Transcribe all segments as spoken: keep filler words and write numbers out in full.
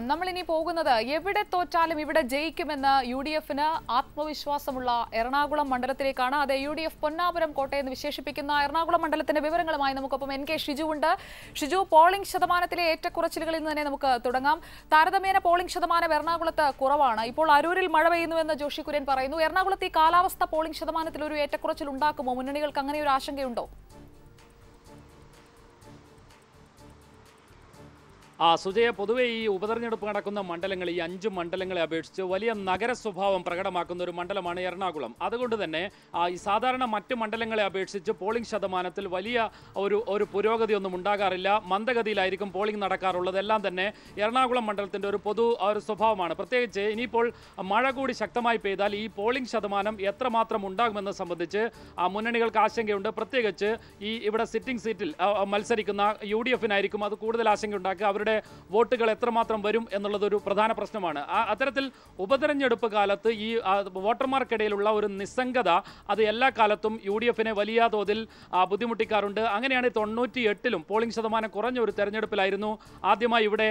നമ്മളിനി പോകുന്നത് എവിടെ തോറ്റാലും ഇവിടെ ജയിക്കുമെന്ന് യു ഡി എഫിന് ആത്മവിശ്വാസമുള്ള എറണാകുളം മണ്ഡലത്തിലേക്കാണ്. അത് യു ഡി എഫ് പൊന്നാപുരം കോട്ടയെന്ന് വിശേഷിപ്പിക്കുന്ന എറണാകുളം മണ്ഡലത്തിന്റെ വിവരങ്ങളുമായി നമുക്കൊപ്പം എൻ കെ ഷിജു ഉണ്ട്. ഷിജു, പോളിംഗ് ശതമാനത്തിലെ ഏറ്റക്കുറച്ചിലുകളിൽ നിന്ന് തന്നെ നമുക്ക് തുടങ്ങാം. താരതമ്യേന പോളിംഗ് ശതമാനം എറണാകുളത്ത് കുറവാണ്. ഇപ്പോൾ അരൂരിൽ മഴ പെയ്യുന്നുവെന്ന് ജോഷി കുര്യൻ പറയുന്നു. എറണാകുളത്ത് ഈ കാലാവസ്ഥ പോളിംഗ് ശതമാനത്തിൽ ഒരു ഏറ്റക്കുറച്ചിൽ ഉണ്ടാക്കുമോ? മുന്നണികൾക്ക് അങ്ങനെ ഒരു ആശങ്കയുണ്ടോ? ആ സുജയ, പൊതുവെ ഈ ഉപതെരഞ്ഞെടുപ്പ് നടക്കുന്ന മണ്ഡലങ്ങൾ, ഈ അഞ്ച് മണ്ഡലങ്ങളെ അപേക്ഷിച്ച് വലിയ നഗര സ്വഭാവം പ്രകടമാക്കുന്ന ഒരു മണ്ഡലമാണ് എറണാകുളം. അതുകൊണ്ട് തന്നെ ഈ സാധാരണ മറ്റ് മണ്ഡലങ്ങളെ അപേക്ഷിച്ച് പോളിംഗ് ശതമാനത്തിൽ വലിയ ഒരു ഒരു പുരോഗതിയൊന്നും ഉണ്ടാകാറില്ല. മന്ദഗതിയിലായിരിക്കും പോളിംഗ് നടക്കാറുള്ളത്. എല്ലാം തന്നെ എറണാകുളം മണ്ഡലത്തിൻ്റെ ഒരു പൊതു ഒരു സ്വഭാവമാണ്. പ്രത്യേകിച്ച് ഇനിയിപ്പോൾ മഴ കൂടി ശക്തമായി പെയ്താൽ ഈ പോളിംഗ് ശതമാനം എത്രമാത്രം ഉണ്ടാകുമെന്ന് സംബന്ധിച്ച് ആ മുന്നണികൾക്ക് ആശങ്കയുണ്ട്. പ്രത്യേകിച്ച് ഈ ഇവിടെ സിറ്റിംഗ് സീറ്റിൽ മത്സരിക്കുന്ന യു ഡി എഫിനായിരിക്കും അത് കൂടുതൽ ആശങ്കയുണ്ടാക്കുക. അവരുടെ വോട്ടുകൾ എത്രമാത്രം വരും എന്നുള്ളതൊരു പ്രധാന പ്രശ്നമാണ്. അത്തരത്തിൽ ഉപതെരഞ്ഞെടുപ്പ് കാലത്ത് ഈ വോട്ടർമാർക്കിടയിലുള്ള ഒരു നിസ്സംഗത അത് എല്ലാ കാലത്തും യു ഡി എഫിനെ വലിയ തോതിൽ ബുദ്ധിമുട്ടിക്കാറുണ്ട്. അങ്ങനെയാണ് തൊണ്ണൂറ്റി എട്ടിലും പോളിംഗ് ശതമാനം കുറഞ്ഞ ഒരു തെരഞ്ഞെടുപ്പിലായിരുന്നു ആദ്യമായി ഇവിടെ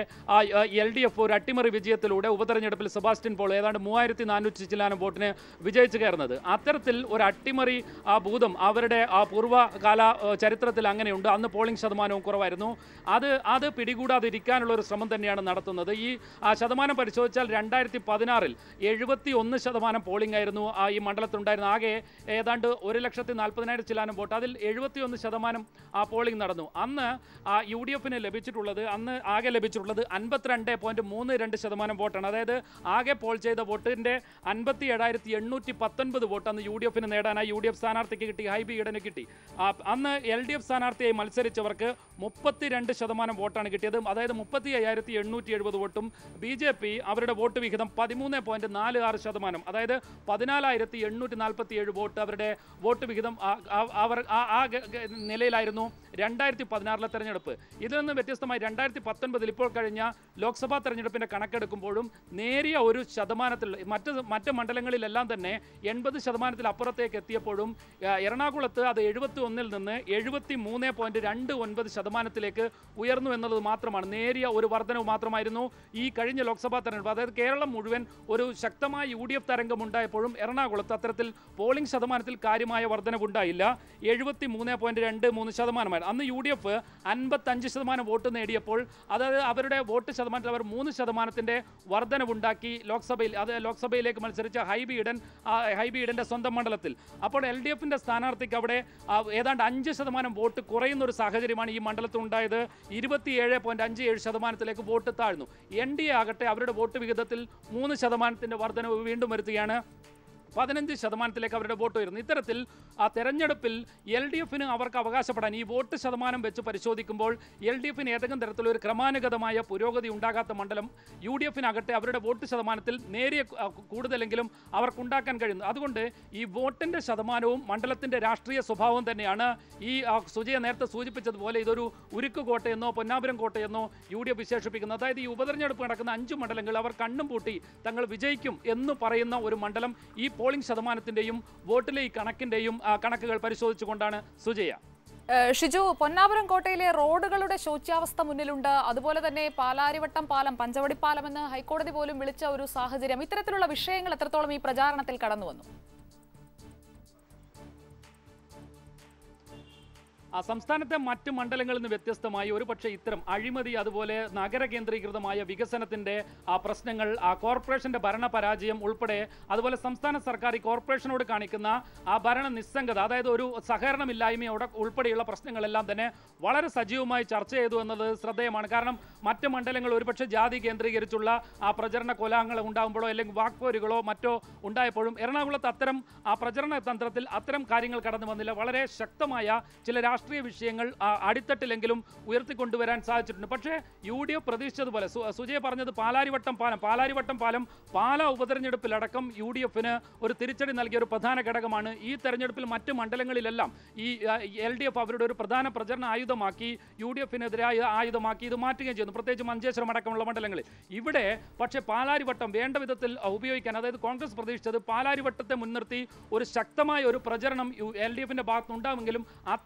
എൽ ഡി എഫ് ഒരു അട്ടിമറി വിജയത്തിലൂടെ ഉപതെരഞ്ഞെടുപ്പിൽ സെബാസ്റ്റ്യൻ പോൾ ഏതാണ്ട് മൂവായിരത്തി നാനൂറ്റി ചില്ലാനം വോട്ടിന് വിജയിച്ചു കയറുന്നത്. അത്തരത്തിൽ ഒരു അട്ടിമറി ഭൂതം അവരുടെ ആ പൂർവ്വകാല ചരിത്രത്തിൽ അങ്ങനെയുണ്ട്. അന്ന് പോളിംഗ് ശതമാനവും കുറവായിരുന്നു. അത് അത് പിടികൂടാതിരിക്കും ാനുള്ള ഒരു ശ്രമം തന്നെയാണ് നടത്തുന്നത്. ഈ ശതമാനം പരിശോധിച്ചാൽ രണ്ടായിരത്തി പതിനാറിൽ എഴുപത്തി ഒന്ന് ശതമാനം പോളിംഗ് ആയിരുന്നു ഈ മണ്ഡലത്തിലുണ്ടായിരുന്ന. ആകെ ഏതാണ്ട് ഒരു ലക്ഷത്തി നാൽപ്പതിനായിരം ചില്ലാനം വോട്ട്, അതിൽ എഴുപത്തി ഒന്ന് ശതമാനം ആ പോളിംഗ് നടന്നു. അന്ന് യു ഡി എഫിന് ലഭിച്ചിട്ടുള്ളത് അന്ന് ആകെ ലഭിച്ചിട്ടുള്ളത് അൻപത്തിരണ്ട് പോയിന്റ് മൂന്ന് രണ്ട് ശതമാനം വോട്ടാണ്. അതായത് ആകെ പോൾ ചെയ്ത വോട്ടിൻ്റെ അൻപത്തി ഏഴായിരത്തി എണ്ണൂറ്റി പത്തൊൻപത് വോട്ട് അന്ന് യു ഡി എഫിന് നേടാനായി യു ഡി എഫ് സ്ഥാനാർത്ഥിക്ക് കിട്ടി, ഹൈബി ഈഡന് കിട്ടി. അന്ന് എൽ ഡി എഫ് സ്ഥാനാർത്ഥിയായി മത്സരിച്ചവർക്ക് മുപ്പത്തിരണ്ട് ശതമാനം വോട്ടാണ് കിട്ടിയത്. അതായത് മുപ്പത്തി അയ്യായിരത്തി എണ്ണൂറ്റി എഴുപത് വോട്ടും. ബി ജെ പി അവരുടെ വോട്ട് വിഹിതം പതിമൂന്ന് പോയിന്റ് നാല് ആറ് ശതമാനം, അതായത് പതിനാലായിരത്തി എണ്ണൂറ്റി നാൽപ്പത്തി ഏഴ് വോട്ട് അവരുടെ വോട്ട് വിഹിതം അവർ ആ നിലയിലായിരുന്നു രണ്ടായിരത്തി പതിനാറിലെ തെരഞ്ഞെടുപ്പ്. ഇതിൽ നിന്ന് വ്യത്യസ്തമായി രണ്ടായിരത്തി പത്തൊൻപതിൽ ഇപ്പോൾ കഴിഞ്ഞ ലോക്സഭാ തെരഞ്ഞെടുപ്പിൻ്റെ കണക്കെടുക്കുമ്പോഴും നേരിയ ഒരു ശതമാനത്തിൽ മറ്റ് മറ്റ് മണ്ഡലങ്ങളിലെല്ലാം തന്നെ എൺപത് ശതമാനത്തിൽ അപ്പുറത്തേക്ക് എത്തിയപ്പോഴും എറണാകുളത്ത് അത് എഴുപത്തി ഒന്നിൽ നിന്ന് എഴുപത്തി മൂന്ന് പോയിന്റ് രണ്ട് ഒൻപത് ശതമാനത്തിലേക്ക് ഉയർന്നു എന്നുള്ളത് മാത്രമാണ്. നേരിയ ഒരു വർധനവ് മാത്രമായിരുന്നു ഈ കഴിഞ്ഞ ലോക്സഭാ തെരഞ്ഞെടുപ്പ്. അതായത് കേരളം മുഴുവൻ ഒരു ശക്തമായ യു ഡി എഫ് തരംഗമുണ്ടായപ്പോഴും എറണാകുളത്ത് അത്തരത്തിൽ പോളിംഗ് ശതമാനത്തിൽ കാര്യമായ വർധനവുണ്ടായില്ല. എഴുപത്തി മൂന്ന് പോയിന്റ് രണ്ട് മൂന്ന് ശതമാനമായിരുന്നു. അന്ന് യു ഡി എഫ് അൻപത്തഞ്ച് ശതമാനം വോട്ട് നേടിയപ്പോൾ അതായത് അവരുടെ വോട്ട് ശതമാനത്തിൽ അവർ മൂന്ന് ശതമാനത്തിൻ്റെ വർധനവുണ്ടാക്കി ലോക്സഭയിൽ. അത് ലോക്സഭയിലേക്ക് മത്സരിച്ച ഹൈബി ഈഡൻ ഹൈബി ഈഡൻ്റെ സ്വന്തം മണ്ഡലത്തിൽ. അപ്പോൾ എൽ ഡി എഫിൻ്റെ സ്ഥാനാർത്ഥിക്ക് അവിടെ ഏതാണ്ട് അഞ്ച് ശതമാനം വോട്ട് കുറയുന്ന ഒരു സാഹചര്യമാണ് ഈ മണ്ഡലത്തിൽ ഉണ്ടായത്. ഇരുപത്തിയേഴ് പോയിന്റ് അഞ്ച് ഏഴ് ശതമാനത്തിലേക്ക് വോട്ട് താഴ്ന്നു. എൻ ഡി എ ആകട്ടെ അവരുടെ വോട്ട് വിഹിതത്തിൽ മൂന്ന് ശതമാനത്തിൻ്റെ വർധനവ് വീണ്ടും വരുത്തുകയാണ്. പതിനഞ്ച് ശതമാനത്തിലേക്ക് അവരുടെ വോട്ട് വരുന്നു. ഇത്തരത്തിൽ ആ തെരഞ്ഞെടുപ്പിൽ എൽ ഡി എഫിന് അവർക്ക് അവകാശപ്പെടാൻ ഈ വോട്ട് ശതമാനം വെച്ച് പരിശോധിക്കുമ്പോൾ എൽ ഡി എഫിന് ഏതെങ്കിലും തരത്തിലൊരു ക്രമാനുഗതമായ പുരോഗതി ഉണ്ടാകാത്ത മണ്ഡലം യു ഡി എഫിനാകട്ടെ അവരുടെ വോട്ട് ശതമാനത്തിൽ നേരിയ കൂടുതലെങ്കിലും അവർക്കുണ്ടാക്കാൻ കഴിയുന്നു. അതുകൊണ്ട് ഈ വോട്ടിൻ്റെ ശതമാനവും മണ്ഡലത്തിൻ്റെ രാഷ്ട്രീയ സ്വഭാവവും തന്നെയാണ് ഈ സുജയ നേരത്തെ സൂചിപ്പിച്ചതുപോലെ ഇതൊരു ഉരുക്ക് കോട്ടയെന്നോ പൊന്നാപുരം കോട്ടയെന്നോ യു ഡി എഫ് വിശേഷിപ്പിക്കുന്നത്. അതായത് ഈ ഉപതെരഞ്ഞെടുപ്പ് നടക്കുന്ന അഞ്ച് മണ്ഡലങ്ങൾ അവർ കണ്ണും പൂട്ടി തങ്ങൾ വിജയിക്കും എന്ന് പറയുന്ന ഒരു മണ്ഡലം ഈ പോളിംഗ് ശതമാനത്തിന്റെയും വോട്ടിലെ ഈ കണക്കിന്റെയും കണക്കുകൾ പരിശോധിച്ചുകൊണ്ടാണ് സുജയ. ഷിജു, പൊന്നാപുരം കോട്ടയിലെ റോഡുകളുടെ ശോച്യാവസ്ഥ മുന്നിലുണ്ട്. അതുപോലെ തന്നെ പാലാരിവട്ടം പാലം, പഞ്ചവടി പാലം എന്ന് ഹൈക്കോടതി പോലും വിളിച്ച ഒരു സാഹചര്യം. ഇത്തരത്തിലുള്ള വിഷയങ്ങൾ എത്രത്തോളം ഈ പ്രചാരണത്തിൽ കടന്നു വന്നു? ആ സംസ്ഥാനത്തെ മറ്റ് മണ്ഡലങ്ങളിൽ നിന്ന് വ്യത്യസ്തമായി ഒരുപക്ഷെ ഇത്തരം അഴിമതി, അതുപോലെ നഗര കേന്ദ്രീകൃതമായ വികസനത്തിൻ്റെ ആ പ്രശ്നങ്ങൾ, ആ കോർപ്പറേഷൻ്റെ ഭരണ പരാജയം ഉൾപ്പെടെ, അതുപോലെ സംസ്ഥാന സർക്കാർ ഈ കോർപ്പറേഷനോട് കാണിക്കുന്ന ആ ഭരണ നിസ്സംഗത, അതായത് ഒരു സഹകരണമില്ലായ്മയോടെ ഉൾപ്പെടെയുള്ള പ്രശ്നങ്ങളെല്ലാം തന്നെ വളരെ സജീവമായി ചർച്ച ചെയ്തു എന്നത് ശ്രദ്ധേയമാണ്. കാരണം മറ്റ് മണ്ഡലങ്ങൾ ഒരുപക്ഷെ ജാതി കേന്ദ്രീകരിച്ചുള്ള ആ പ്രചരണ കോലാഹലങ്ങൾ ഉണ്ടാകുമ്പോഴോ അല്ലെങ്കിൽ വാക്പോരുകളോ മറ്റോ ഉണ്ടായപ്പോഴും എറണാകുളത്ത് അത്തരം ആ പ്രചരണ തന്ത്രത്തിൽ അത്തരം കാര്യങ്ങൾ കടന്നു വന്നില്ല. വളരെ ശക്തമായ ചില രാഷ്ട്രീയ വിഷയങ്ങൾ അടിത്തട്ടിലെങ്കിലും ഉയർത്തിക്കൊണ്ടുവരാൻ സാധിച്ചിട്ടുണ്ട്. പക്ഷേ യു ഡി എഫ് പ്രതീക്ഷിച്ചതുപോലെ സുജയ പറഞ്ഞത് പാലാരിവട്ടം പാലം പാലാരിവട്ടം പാലം പാലാ ഉപതെരഞ്ഞെടുപ്പിലടക്കം യു ഡി എഫിന് ഒരു തിരിച്ചടി നൽകിയ ഒരു പ്രധാന ഘടകമാണ്. ഈ തെരഞ്ഞെടുപ്പിൽ മറ്റ് മണ്ഡലങ്ങളിലെല്ലാം ഈ എൽ ഡി എഫ് അവരുടെ ഒരു പ്രധാന പ്രചരണ ആയുധമാക്കി, യു ഡി എഫിനെതിരായ ആയുധമാക്കി ഇത് മാറ്റുകയും ചെയ്യുന്നു, പ്രത്യേകിച്ച് മഞ്ചേശ്വരം അടക്കമുള്ള മണ്ഡലങ്ങളിൽ. ഇവിടെ പക്ഷേ പാലാരിവട്ടം വേണ്ട വിധത്തിൽ ഉപയോഗിക്കാൻ, അതായത് കോൺഗ്രസ് പ്രതീക്ഷിച്ചത് പാലാരിവട്ടത്തെ മുൻനിർത്തി ഒരു ശക്തമായ ഒരു പ്രചരണം എൽ ഡി എഫിൻ്റെ ഭാഗത്തുനിന്നുണ്ടാകുമെങ്കിലും അത്തരത്തിലുള്ള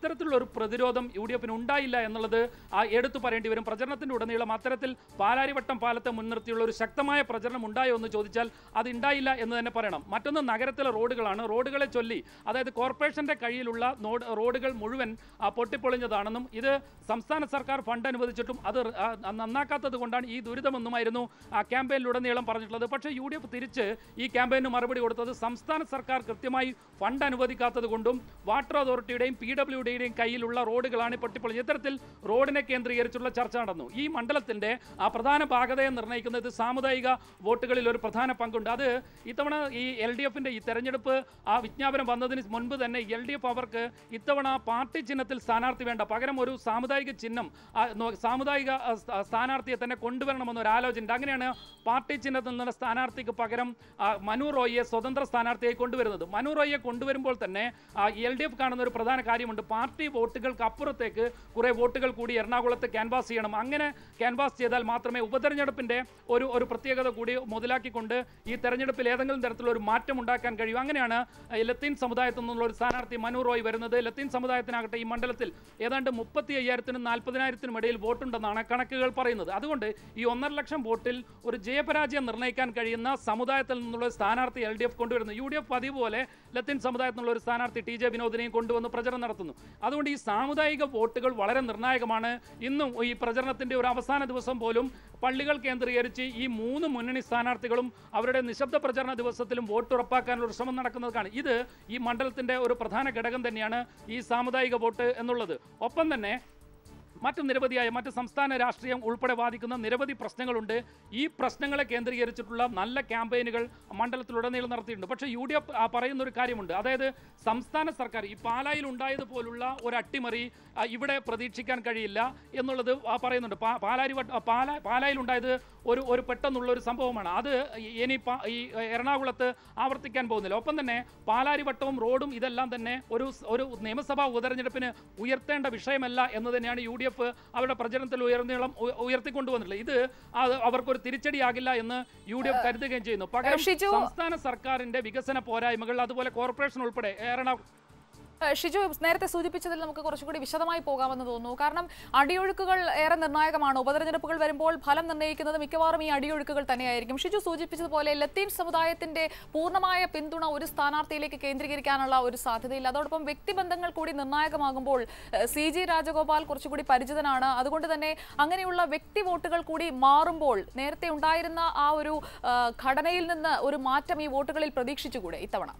ഒരു പ്രതിരോധം യു ഡി എഫിന് ഉണ്ടായില്ല എന്നുള്ളത് എടുത്തു പറയേണ്ടി വരും. പ്രചരണത്തിൻ്റെ ഉടനീളം അത്തരത്തിൽ പാലാരിവട്ടം പാലത്തെ മുൻനിർത്തിയുള്ള ഒരു ശക്തമായ പ്രചരണം ഉണ്ടായോ എന്ന് ചോദിച്ചാൽ അത് ഉണ്ടായില്ല എന്ന് തന്നെ പറയണം. മറ്റൊന്ന് നഗരത്തിലെ റോഡുകളാണ്. റോഡുകളെ ചൊല്ലി അതായത് കോർപ്പറേഷന്റെ കയ്യിലുള്ള റോഡുകൾ മുഴുവൻ പൊട്ടിപ്പൊളിഞ്ഞതാണെന്നും ഇത് സംസ്ഥാന സർക്കാർ ഫണ്ട് അനുവദിച്ചിട്ടും അത് നന്നാക്കാത്തത് കൊണ്ടാണ് ഈ ദുരിതമെന്നുമായിരുന്നു ആ ക്യാമ്പയിനിലുടനീളം പറഞ്ഞിട്ടുള്ളത്. പക്ഷേ യു ഡി എഫ് തിരിച്ച് ഈ ക്യാമ്പയിന് മറുപടി കൊടുത്തത് സംസ്ഥാന സർക്കാർ കൃത്യമായി ഫണ്ട് അനുവദിക്കാത്തത് കൊണ്ടും വാട്ടർ അതോറിറ്റിയുടെയും പി ഡബ്ല്യു ഡിയുടെയും കയ്യിലുള്ള റോഡുകളാണ് പൊട്ടിപ്പൊളിഞ്ഞത്. ഇത്തരത്തിൽ റോഡിനെ കേന്ദ്രീകരിച്ചുള്ള ചർച്ച നടന്നു. ഈ മണ്ഡലത്തിന്റെ ആ പ്രധാന ഭാഗതയെ നിർണ്ണയിക്കുന്നത് സാമുദായിക വോട്ടുകളിൽ ഒരു പ്രധാന പങ്കുണ്ട്. അത് ഇത്തവണ ഈ എൽ ഡി എഫിന്റെ ഈ തെരഞ്ഞെടുപ്പ് ആ വിജ്ഞാപനം വന്നതിന് മുൻപ് തന്നെ എൽ ഡി എഫ് അവർക്ക് ഇത്തവണ പാർട്ടി ചിഹ്നത്തിൽ സ്ഥാനാർത്ഥി വേണ്ട, പകരം ഒരു സാമുദായിക ചിഹ്നം സാമുദായിക സ്ഥാനാർത്ഥിയെ തന്നെ കൊണ്ടുവരണമെന്നൊരു ആലോചന. അങ്ങനെയാണ് പാർട്ടി ചിഹ്നത്തിൽ നിന്ന് സ്ഥാനാർത്ഥിക്ക് പകരം മനു റോയിയെ സ്വതന്ത്ര സ്ഥാനാർത്ഥിയായി കൊണ്ടുവരുന്നത്. മനു റോയിയെ കൊണ്ടുവരുമ്പോൾ തന്നെ എൽ ഡി എഫ് കാണുന്ന ഒരു പ്രധാന കാര്യമുണ്ട്. പാർട്ടി വോട്ടുകൾക്ക് അപ്പുറത്തേക്ക് കുറെ വോട്ടുകൾ കൂടി എറണാകുളത്ത് ക്യാൻവാസ് ചെയ്യണം. അങ്ങനെ ക്യാൻവാസ് ചെയ്താൽ മാത്രമേ ഉപതെരഞ്ഞെടുപ്പിന്റെ ഒരു ഒരു പ്രത്യേകത കൂടി മുതലാക്കിക്കൊണ്ട് ഈ തെരഞ്ഞെടുപ്പിൽ ഏതെങ്കിലും തരത്തിലുള്ള ഒരു മാറ്റം ഉണ്ടാക്കാൻ കഴിയും. അങ്ങനെയാണ് ലത്തീൻ സമുദായത്തിൽ നിന്നുള്ള ഒരു സ്ഥാനാർത്ഥി മനു റോയ് വരുന്നത്. ലത്തീൻ സമുദായത്തിനാകട്ടെ ഈ മണ്ഡലത്തിൽ ഏതാണ്ട് മുപ്പത്തി അയ്യായിരത്തിനും നാൽപ്പതിനായിരത്തിനും ഇടയിൽ വോട്ടുണ്ടെന്നാണ് കണക്കുകൾ പറയുന്നത്. അതുകൊണ്ട് ഈ ഒന്നര ലക്ഷം വോട്ടിൽ ഒരു ജയപരാജയം നിർണ്ണയിക്കാൻ കഴിയുന്ന സമുദായത്തിൽ നിന്നുള്ള സ്ഥാനാർത്ഥി എൽ ഡി എഫ് കൊണ്ടുവരുന്നു. യു ഡി എഫ് പതിവ് പോലെ ലത്തീൻ സമുദായത്തിൽ നിന്നുള്ള ഒരു സ്ഥാനാർത്ഥി ടി ജെ വിനോദിനെയും കൊണ്ടുവന്ന് പ്രചരണം നടത്തുന്നു. അതുകൊണ്ട് ഈ സാമുദായിക വോട്ടുകൾ വളരെ നിർണായകമാണ്. ഇന്നും ഈ പ്രചരണത്തിന്റെ ഒരു അവസാന ദിവസം പോലും പള്ളികൾ കേന്ദ്രീകരിച്ച് ഈ മൂന്ന് മുന്നണി സ്ഥാനാർത്ഥികളും അവരുടെ നിശബ്ദ പ്രചരണ ദിവസത്തിലും വോട്ട് ഉറപ്പാക്കാനുള്ള ഒരു ശ്രമം നടക്കുന്നതാണ്. ഇത് ഈ മണ്ഡലത്തിന്റെ ഒരു പ്രധാന ഘടകം തന്നെയാണ് ഈ സാമുദായിക വോട്ട് എന്നുള്ളത്. ഒപ്പം തന്നെ മറ്റു നിരവധിയായ മറ്റ് സംസ്ഥാന രാഷ്ട്രീയം ഉൾപ്പെടെ ബാധിക്കുന്ന നിരവധി പ്രശ്നങ്ങളുണ്ട്. ഈ പ്രശ്നങ്ങളെ കേന്ദ്രീകരിച്ചിട്ടുള്ള നല്ല ക്യാമ്പയിനുകൾ മണ്ഡലത്തിലുടനീളം നടത്തിയിട്ടുണ്ട്. പക്ഷേ യു ഡി എഫ് പറയുന്ന ഒരു കാര്യമുണ്ട്. അതായത് സംസ്ഥാന സർക്കാർ ഈ പാലായിൽ ഉണ്ടായതുപോലുള്ള ഒരു അട്ടിമറി ഇവിടെ പ്രതീക്ഷിക്കാൻ കഴിയില്ല എന്നുള്ളത് പറയുന്നുണ്ട്. പാലാരി പാല പാലായിൽ ഉണ്ടായത് ഒരു ഒരു പെട്ടെന്നുള്ള ഒരു സംഭവമാണ്. അത് ഇനി ഈ എറണാകുളത്ത് ആവർത്തിക്കാൻ പോകുന്നില്ല. ഒപ്പം തന്നെ പാലാരിവട്ടവും റോഡും ഇതെല്ലാം തന്നെ ഒരു ഒരു നിയമസഭാ ഉപതെരഞ്ഞെടുപ്പിന് ഉയർത്തേണ്ട വിഷയമല്ല എന്ന് തന്നെയാണ് യു ഡി എഫ് അവരുടെ പ്രചരണത്തിൽ ഉയർന്നീളം ഉയർത്തിക്കൊണ്ടുവന്നിട്ടുള്ളത്. ഇത് അവർക്കൊരു തിരിച്ചടിയാകില്ല എന്ന് യു ഡി എഫ് കരുതുകയും ചെയ്യുന്നു. പകരം സംസ്ഥാന സർക്കാരിന്റെ വികസന പോരായ്മകൾ, അതുപോലെ കോർപ്പറേഷൻ ഉൾപ്പെടെ എറണാകുളം ഷിജു നേരത്തെ സൂചിപ്പിച്ചതിൽ നമുക്ക് കുറച്ചുകൂടി വിശദമായി പോകാമെന്ന് തോന്നുന്നു. കാരണം അടിയൊഴുക്കുകൾ ഏറെ നിർണായകമാണ്. ഉപതെരഞ്ഞെടുപ്പുകൾ വരുമ്പോൾ ഫലം നിർണ്ണയിക്കുന്നത് മിക്കവാറും ഈ അടിയൊഴുക്കുകൾ തന്നെയായിരിക്കും. ഷിജു സൂചിപ്പിച്ചതുപോലെ ലത്തീൻ സമുദായത്തിന്റെ പൂർണ്ണമായ പിന്തുണ ഒരു സ്ഥാനാർത്ഥിയിലേക്ക് കേന്ദ്രീകരിക്കാനുള്ള ഒരു സാധ്യതയില്ല. അതോടൊപ്പം വ്യക്തിബന്ധങ്ങൾ കൂടി നിർണായകമാകുമ്പോൾ സി ജി രാജഗോപാൽ കുറച്ചുകൂടി പരിചിതനാണ്. അതുകൊണ്ട് തന്നെ അങ്ങനെയുള്ള വ്യക്തി വോട്ടുകൾ കൂടി മാറുമ്പോൾ നേരത്തെ ഉണ്ടായിരുന്ന ആ ഒരു ഘടനയിൽ നിന്ന് ഒരു മാറ്റം ഈ വോട്ടുകളിൽ പ്രതീക്ഷിച്ചുകൂടെ ഇത്തവണ?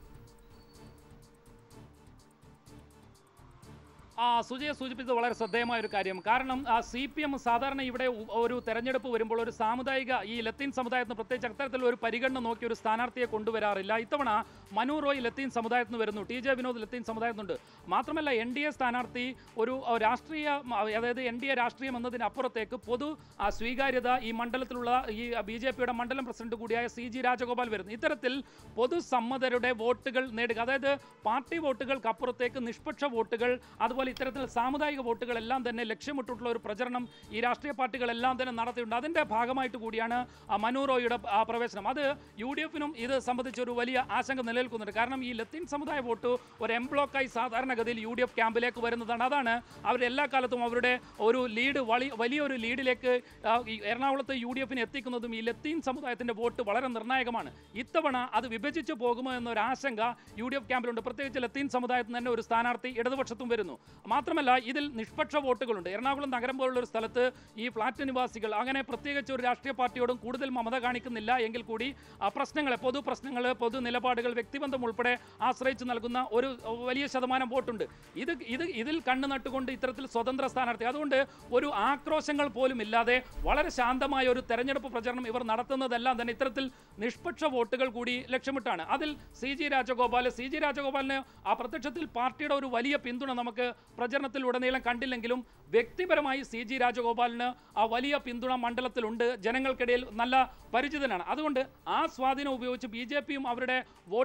ആ സുജയ സൂചിപ്പിച്ചത് വളരെ ശ്രദ്ധേയമായ ഒരു കാര്യം. കാരണം സി പി എം സാധാരണ ഇവിടെ ഒരു തെരഞ്ഞെടുപ്പ് വരുമ്പോൾ ഒരു സാമുദായിക ഈ ലത്തീൻ സമുദായത്തിന് പ്രത്യേകിച്ച് അത്തരത്തിലുള്ള ഒരു പരിഗണന നോക്കി ഒരു സ്ഥാനാർത്ഥിയെ കൊണ്ടുവരാറില്ല. ഇത്തവണ മനു റോയ് ലത്തീൻ സമുദായത്തിൽ നിന്ന് വരുന്നു, ടി ജെ വിനോദ് ലത്തീൻ സമുദായത്തിനുണ്ട്. മാത്രമല്ല എൻ ഡി എ സ്ഥാനാർത്ഥി ഒരു രാഷ്ട്രീയ അതായത് എൻ ഡി എ രാഷ്ട്രീയം എന്നതിനപ്പുറത്തേക്ക് പൊതു സ്വീകാര്യത ഈ മണ്ഡലത്തിലുള്ള ഈ ബി ജെ പിയുടെ മണ്ഡലം പ്രസിഡന്റ് കൂടിയായ സി ജി രാജഗോപാൽ വരുന്നു. ഇത്തരത്തിൽ പൊതുസമ്മതരുടെ വോട്ടുകൾ നേടുക, അതായത് പാർട്ടി വോട്ടുകൾക്ക് അപ്പുറത്തേക്ക് നിഷ്പക്ഷ വോട്ടുകൾ, അതുപോലെ ഇത്തരത്തിൽ സാമുദായിക വോട്ടുകളെല്ലാം തന്നെ ലക്ഷ്യമിട്ടിട്ടുള്ള ഒരു പ്രചരണം ഈ രാഷ്ട്രീയ പാർട്ടികളെല്ലാം തന്നെ നടത്തിയിട്ടുണ്ട്. അതിൻ്റെ ഭാഗമായിട്ട് കൂടിയാണ് മനു റോയിയുടെ പ്രവേശനം. അത് യു ഡി എഫിനും ഇത് സംബന്ധിച്ചൊരു വലിയ ആശങ്ക നിലനിൽക്കുന്നുണ്ട്. കാരണം ഈ ലത്തീൻ സമുദായ വോട്ട് ഒരു എം ബ്ലോക്കായി സാധാരണഗതിയിൽ യു ഡി എഫ് ക്യാമ്പിലേക്ക് വരുന്നതാണ്. അതാണ് അവരെല്ലാ കാലത്തും അവരുടെ ഒരു ലീഡ് വലി വലിയൊരു ലീഡിലേക്ക് എറണാകുളത്ത് യു ഡി എഫിന് എത്തിക്കുന്നതും ഈ ലത്തീൻ സമുദായത്തിൻ്റെ വോട്ട് വളരെ നിർണായകമാണ്. ഇത്തവണ അത് വിഭജിച്ചു പോകുമോ എന്നൊരു ആശങ്ക യു ഡി എഫ് ക്യാമ്പിലുണ്ട്. പ്രത്യേകിച്ച് ലത്തീൻ സമുദായത്തിൽ തന്നെ ഒരു സ്ഥാനാർത്ഥി ഇടതുപക്ഷത്തും വരുന്നു. മാത്രമല്ല ഇതിൽ നിഷ്പക്ഷ വോട്ടുകളുണ്ട്. എറണാകുളം നഗരം പോലുള്ള ഒരു സ്ഥലത്ത് ഈ ഫ്ലാറ്റ് നിവാസികൾ അങ്ങനെ പ്രത്യേകിച്ച് ഒരു രാഷ്ട്രീയ പാർട്ടിയോടും കൂടുതൽ മമത കാണിക്കുന്നില്ല എങ്കിൽ കൂടി ആ പ്രശ്നങ്ങളെ പൊതു പ്രശ്നങ്ങൾ പൊതു നിലപാടുകൾ വ്യക്തിബന്ധം ഉൾപ്പെടെ ആശ്രയിച്ച് നൽകുന്ന ഒരു വലിയ ശതമാനം വോട്ടുണ്ട്. ഇത് ഇത് ഇതിൽ കണ്ണു നട്ടുകൊണ്ട് ഇത്തരത്തിൽ സ്വതന്ത്ര സ്ഥാനാർത്ഥി, അതുകൊണ്ട് ഒരു ആക്രോശങ്ങൾ പോലും ഇല്ലാതെ വളരെ ശാന്തമായ ഒരു തെരഞ്ഞെടുപ്പ് പ്രചരണം ഇവർ നടത്തുന്നതെല്ലാം തന്നെ ഇത്തരത്തിൽ നിഷ്പക്ഷ വോട്ടുകൾ കൂടി ലക്ഷ്യമിട്ടാണ്. അതിൽ C G Rajagopal C G രാജഗോപാലിന് ആ പ്രത്യക്ഷത്തിൽ പാർട്ടിയുടെ ഒരു വലിയ പിന്തുണ നമുക്ക് പ്രചരണത്തിൽ ഉടനീളം കണ്ടില്ലെങ്കിലും വ്യക്തിപരമായി സി ജി രാജഗോപാലിന് ആ വലിയ പിന്തുണ മണ്ഡലത്തിലുണ്ട്, ജനങ്ങൾക്കിടയിൽ നല്ല പരിചിതനാണ്. അതുകൊണ്ട് ആ സ്വാധീനം ഉപയോഗിച്ച് ബി ജെ പിയും അവരുടെ വോട്ട്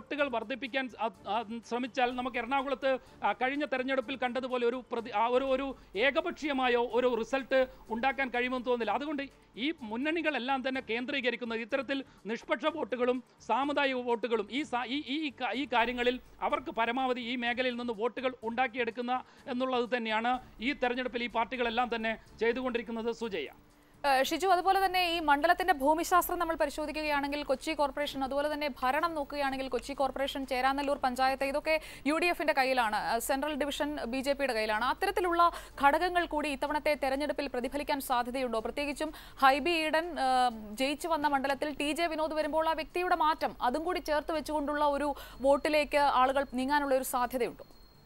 വോട്ടുകൾ വർദ്ധിപ്പിക്കാൻ ശ്രമിച്ചാൽ നമുക്ക് എറണാകുളത്ത് കഴിഞ്ഞ തെരഞ്ഞെടുപ്പിൽ കണ്ടതുപോലെ ഒരു പ്രതി ഒരു ഒരു ഏകപക്ഷീയമായോ ഒരു റിസൾട്ട് ഉണ്ടാക്കാൻ കഴിയുമെന്ന് തോന്നുന്നില്ല. അതുകൊണ്ട് ഈ മുന്നണികളെല്ലാം തന്നെ കേന്ദ്രീകരിക്കുന്നത് ഇത്തരത്തിൽ നിഷ്പക്ഷ വോട്ടുകളും സാമുദായിക വോട്ടുകളും ഈ ഈ ഈ കാര്യങ്ങളിൽ അവർക്ക് പരമാവധി ഈ മേഖലയിൽ നിന്ന് വോട്ടുകൾ ഉണ്ടാക്കിയെടുക്കുന്ന എന്നുള്ളത് തന്നെയാണ് ഈ തെരഞ്ഞെടുപ്പിൽ ഈ പാർട്ടികളെല്ലാം തന്നെ ചെയ്തുകൊണ്ടിരിക്കുന്നത്. സുജയ, ഷിജു, അതുപോലെ തന്നെ ഈ മണ്ഡലത്തിന്റെ ഭൂമിശാസ്ത്രം നമ്മൾ പരിശോധിക്കുകയാണെങ്കിൽ കൊച്ചി കോർപ്പറേഷൻ, അതുപോലെ തന്നെ ഭരണം നോക്കുകയാണെങ്കിൽ കൊച്ചി കോർപ്പറേഷൻ, ചേരാനല്ലൂർ പഞ്ചായത്ത്, ഇതൊക്കെ യു ഡി എഫിന്റെ കയ്യിലാണ്, സെൻട്രൽ ഡിവിഷൻ ബി ജെ പിയുടെ കയ്യിലാണ്. അത്തരത്തിലുള്ള ഘടകങ്ങൾ കൂടി ഇത്തവണത്തെ തെരഞ്ഞെടുപ്പിൽ പ്രതിഫലിക്കാൻ സാധ്യതയുണ്ടോ? പ്രത്യേകിച്ചും ഹൈബി ഈഡൻ ജയിച്ചു വന്ന മണ്ഡലത്തിൽ ടി ജെ വിനോദ് വരുമ്പോൾ ആ വ്യക്തിയുടെ മാറ്റം അതും കൂടി ചേർത്ത് വെച്ചുകൊണ്ടുള്ള ഒരു വോട്ടിലേക്ക് ആളുകൾ നീങ്ങാനുള്ള ഒരു സാധ്യതയുണ്ടോ?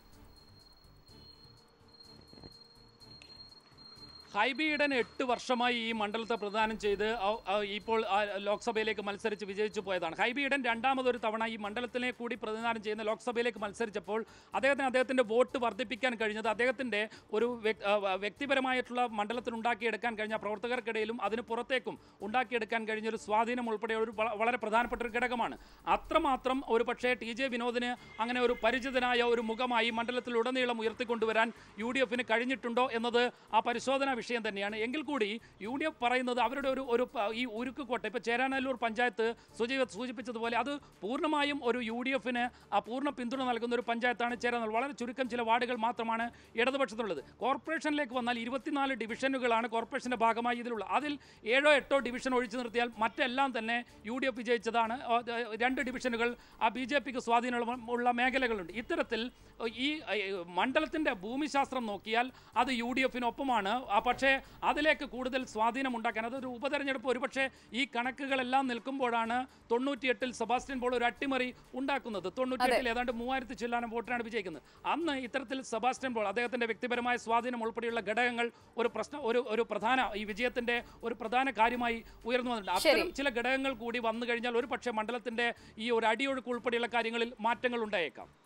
ഹൈബി ഈഡൻ എട്ട് വർഷമായി ഈ മണ്ഡലത്തെ പ്രദാനം ചെയ്ത് ഇപ്പോൾ ലോക്സഭയിലേക്ക് മത്സരിച്ച് വിജയിച്ചു പോയതാണ്. ഹൈബി ഈഡൻ രണ്ടാമതൊരു തവണ ഈ മണ്ഡലത്തിനെ കൂടി പ്രതിദാനം ചെയ്യുന്ന ലോക്സഭയിലേക്ക് മത്സരിച്ചപ്പോൾ അദ്ദേഹത്തിന് അദ്ദേഹത്തിൻ്റെ വോട്ട് വർദ്ധിപ്പിക്കാൻ കഴിഞ്ഞത് അദ്ദേഹത്തിൻ്റെ ഒരു വ്യക്തിപരമായിട്ടുള്ള മണ്ഡലത്തിൽ ഉണ്ടാക്കിയെടുക്കാൻ കഴിഞ്ഞ പ്രവർത്തകർക്കിടയിലും അതിന് പുറത്തേക്കും ഉണ്ടാക്കിയെടുക്കാൻ കഴിഞ്ഞൊരു സ്വാധീനം ഉൾപ്പെടെ ഒരു വളരെ പ്രധാനപ്പെട്ട ഒരു ഘടകമാണ്. അത്രമാത്രം ഒരു പക്ഷേ ടി ജെ വിനോദിന് അങ്ങനെ ഒരു പരിചിതനായ ഒരു മുഖമായി മണ്ഡലത്തിലുടനീളം ഉയർത്തിക്കൊണ്ടുവരാൻ യു ഡി എഫിന് കഴിഞ്ഞിട്ടുണ്ടോ എന്നത് ആ പരിശോധന വിഷയം തന്നെയാണ്. എങ്കിൽ കൂടി യു ഡി എഫ് പറയുന്നത് അവരുടെ ഒരു ഒരു ഈ ഉരുക്കുകോട്ട ഇപ്പോൾ ചേരാനല്ലൂർ പഞ്ചായത്ത് സുജീവ് സൂചിപ്പിച്ചതുപോലെ അത് പൂർണ്ണമായും ഒരു യു ഡി എഫിന് ആ പൂർണ്ണ പിന്തുണ നൽകുന്ന ഒരു പഞ്ചായത്താണ് ചേരാനല്ലൂർ. വളരെ ചുരുക്കം ചില വാർഡുകൾ മാത്രമാണ് ഇടതുപക്ഷത്തിനുള്ളത്. കോർപ്പറേഷനിലേക്ക് വന്നാൽ ഇരുപത്തിനാല് ഡിവിഷനുകളാണ് കോർപ്പറേഷൻ്റെ ഭാഗമായി ഇതിലുള്ള. അതിൽ ഏഴോ എട്ടോ ഡിവിഷൻ ഒഴിച്ചു നിർത്തിയാൽ മറ്റെല്ലാം തന്നെ യു ഡി എഫ് വിജയിച്ചതാണ്. രണ്ട് ഡിവിഷനുകൾ ആ ബി ജെ പിക്ക് സ്വാധീനമുള്ള മേഖലകളുണ്ട്. ഇത്തരത്തിൽ ഈ മണ്ഡലത്തിൻ്റെ ഭൂമിശാസ്ത്രം നോക്കിയാൽ അത് യു ഡി എഫിനൊപ്പമാണ്. പക്ഷേ അതിലേക്ക് കൂടുതൽ സ്വാധീനം ഉണ്ടാക്കാൻ അതൊരു ഉപതെരഞ്ഞെടുപ്പ് ഒരുപക്ഷെ ഈ കണക്കുകളെല്ലാം നിൽക്കുമ്പോഴാണ് തൊണ്ണൂറ്റിയെട്ടിൽ സെബാസ്റ്റ്യൻ പോൾ ഒരു അട്ടിമറി ഉണ്ടാക്കുന്നത്. തൊണ്ണൂറ്റിയെട്ടിൽ ഏതാണ്ട് മൂവായിരത്തി ചില്ലാനം വോട്ടിനാണ് വിജയിക്കുന്നത്. അന്ന് ഇത്തരത്തിൽ സെബാസ്റ്റ്യൻ പോൾ അദ്ദേഹത്തിൻ്റെ വ്യക്തിപരമായ സ്വാധീനം ഉൾപ്പെടെയുള്ള ഘടകങ്ങൾ ഒരു പ്രശ്നം ഒരു ഒരു പ്രധാന ഈ വിജയത്തിൻ്റെ ഒരു പ്രധാന കാര്യമായി ഉയർന്നു വന്നിട്ടുണ്ട്. അത്തരം ചില ഘടകങ്ങൾ കൂടി വന്നു കഴിഞ്ഞാൽ ഒരു പക്ഷേ മണ്ഡലത്തിൻ്റെ ഈ ഒരു അടിയൊഴുക്ക് ഉൾപ്പെടെയുള്ള കാര്യങ്ങളിൽ മാറ്റങ്ങൾ ഉണ്ടായേക്കാം.